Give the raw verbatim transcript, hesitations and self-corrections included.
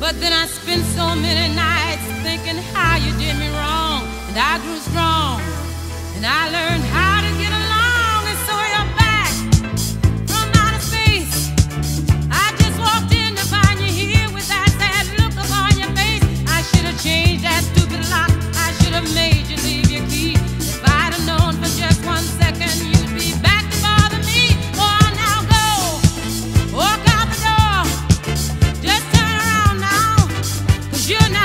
But then I spent so many nights thinking how you did me wrong, and I grew strong, and I learned how to get along. And so you're back from outer space. I just walked in to find you here with that sad look upon your face. I should have changed that stupid lock. I should have made you leave your key. If I'd have known for just one second you'd be back to bother me. Oh, now go, walk out the door. Just turn around now, 'cause you're not